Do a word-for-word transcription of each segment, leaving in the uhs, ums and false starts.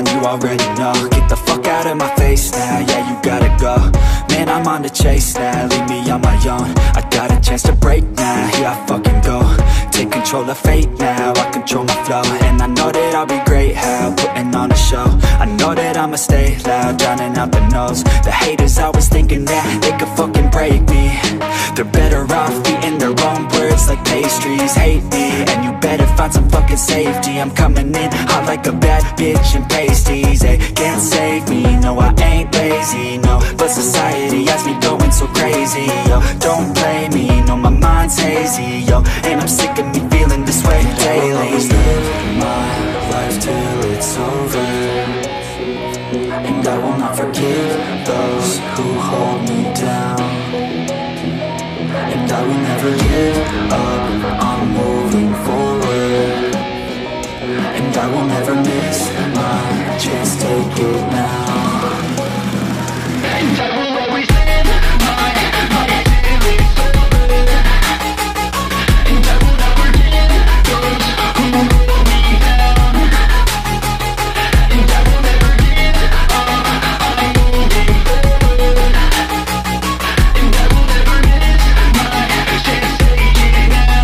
you already know. Get the fuck out of my face now, yeah, you gotta go. Man, I'm on the chase now, leave me on my own. I got a chance to break now, here I fucking go. Take control of fate now, I control my flow. And I know that I'll be great, how, putting on a show. I know that I'ma stay loud, drowning out the noise. The haters always thinking that they could fucking break me. They're better off eating their own words like pastries. Hate me, and you better find some fucking safety. I'm coming in hot like a bad bitch in pasties. They can't save me, no I ain't lazy, no. But society has me going so crazy, yo. Don't play me, no my mind's hazy, yo. And I'm sick of me feeling this way daily. I will always live my life till it's over, and I will not forgive those who hold me down. And I will never give up, I'm moving forward. And I will never miss my chance, take it now. And I will always live my life till it's over, and I will not forgive those who hold me down. And I will never give up, I'm moving forward. And I will never miss my chance, take it now.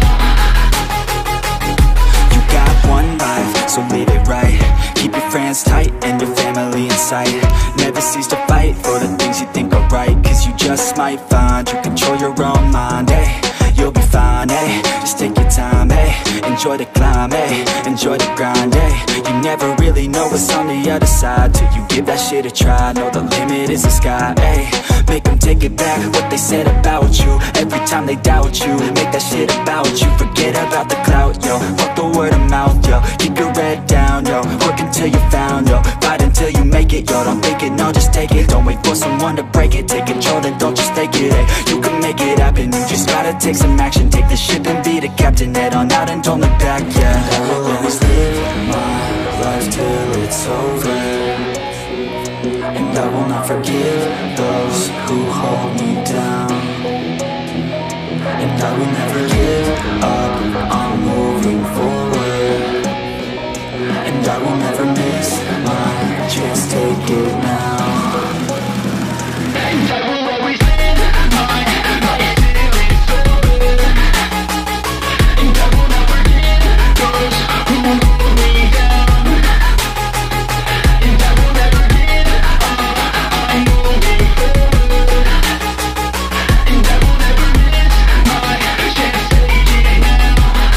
You got one life, so live it right. Keep your friends tight and your family in sight. Never cease to fight for the things you think are right, cause you just might find you control your own mind, eh? You'll be fine, eh? Just take your time, eh? Enjoy the climb, eh? Enjoy the grind, eh? You never really know what's on the other side till you give that shit a try. Know the limit is the sky, eh? Make them take it back, what they said about you. Every time they doubt you, make that shit about you. Forget about the clout, yo. Fuck the word of mouth, yo. Keep your head down, yo. Work until you're found, yo. Fight until you make it, yo. Don't think it, no, just take it. Don't wait for someone to break it. Take control, then don't just take it, eh? You can make it happen, you just gotta take some action. Take the ship and be the captain. Head on out and don't look back, yeah. I will always live my life till it's over, and I will not forgive those who hold me down. And I will never give up, I'm moving forward. And I will never miss my chance, take it now. And I will always live my life till it's over, and I will not forgive those who hold me down. And I will never give up, I'm moving forward. And I will never miss my chance, take it now.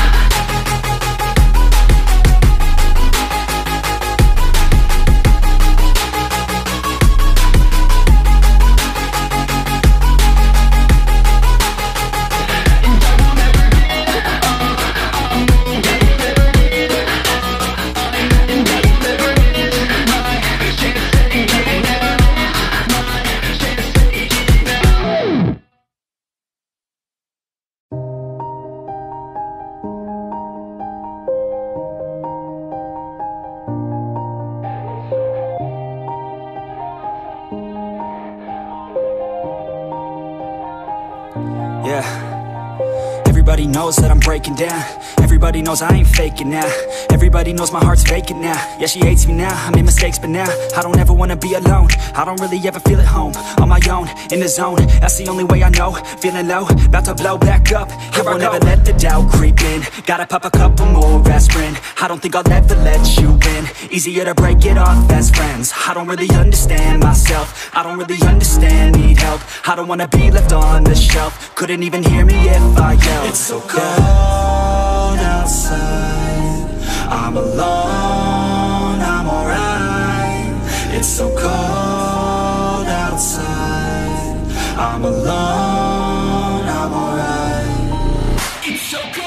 Yeah. Everybody knows that I'm breaking down. Everybody knows I ain't faking now. Everybody knows my heart's vacant now. Yeah, she hates me now, I made mistakes but now I don't ever wanna be alone. I don't really ever feel at home. On my own, in the zone, that's the only way I know. Feeling low, about to blow back up. Here I won't ever let the doubt creep in. Gotta pop a couple more aspirin. I don't think I'll ever let you in. Easier to break it off as friends. I don't really understand myself. I don't really understand, need help. I don't wanna be left on the shelf. Couldn't even hear me if I yelled. It's so cold outside, I'm alone, I'm alright. It's so cold outside, I'm alone, I'm alright. It's so cold.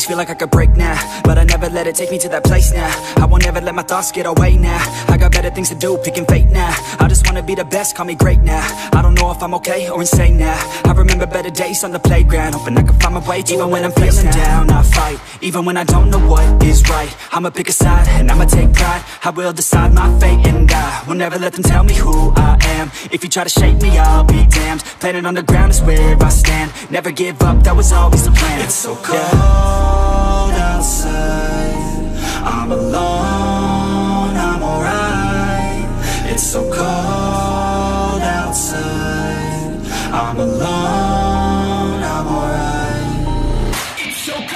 always feel like I could break now, but I never let it take me to that place now. I won't ever let my thoughts get away now. I got better things to do, picking fate now. I just wanna be the best, call me great now. I don't know if I'm okay or insane now. I remember better days on the playground, hoping I can find my way even when I'm feeling down. I fight, even when I don't know what is right. I'ma pick a side, and I'ma take pride. I will decide my fate, and I will never let them tell me who I am. If you try to shape me, I'll be damned. Planet on the ground is where I stand. Never give up, that was always the plan. It's so cold yeah. outside, I'm alone, I'm alright. It's so cold outside, I'm alone, I'm alright. It's so cold.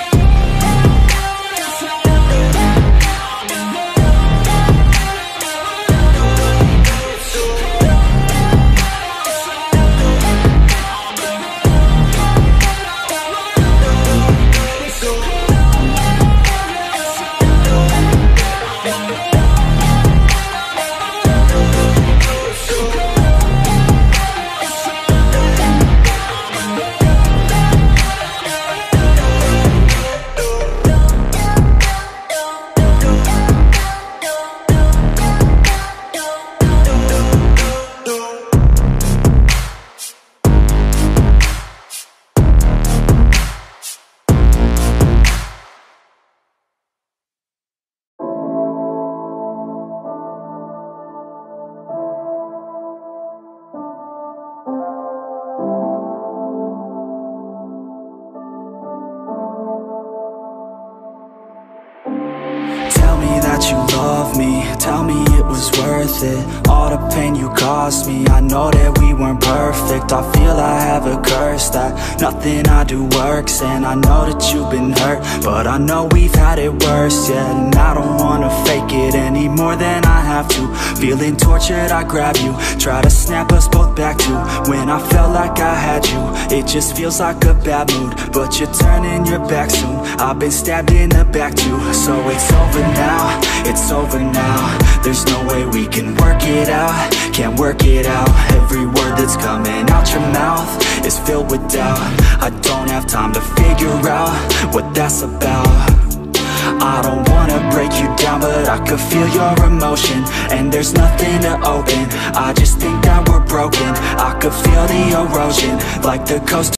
You love me, tell me it was worth it. All the pain you caused me, I know that we weren't perfect. I feel I have a curse that nothing I do works. And I know that you've been hurt, but I know we've had it worse, yeah. And I don't wanna fake it any more than I have to. Feeling tortured, I grab you, try to snap us both back to when I felt like I had you. It just feels like a bad mood, but you're turning your back soon. I've been stabbed in the back too. So it's over now, it's over now. There's no way we can work it out, can't work it out. Every word that's coming out your mouth is filled with doubt. I don't have time to figure out what that's about. I don't wanna break you down, but I could feel your emotion, and there's nothing to open. I just think that we're broken. I could feel the erosion, like the coast